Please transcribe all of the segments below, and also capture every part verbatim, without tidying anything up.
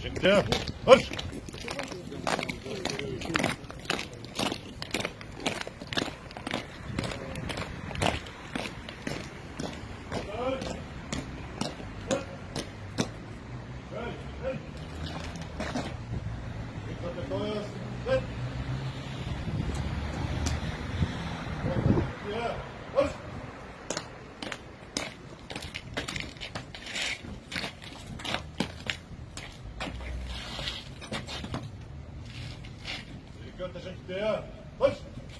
Şimdi marş. Götter sich der. Was?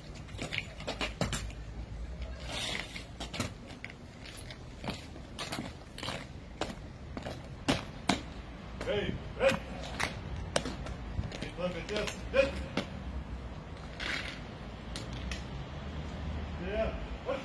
Hey, red! Ich bleibe jetzt. Red! Der. Was?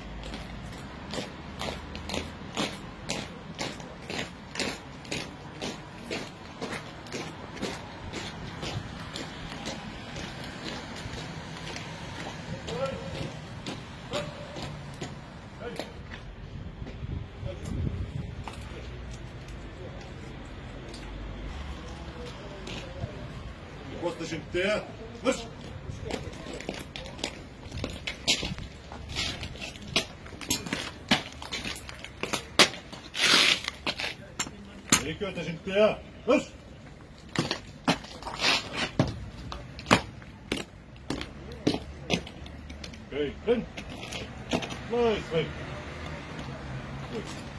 Коста gente, marş! Aí que outra gente, marş! Ok, vem! Nice, vem!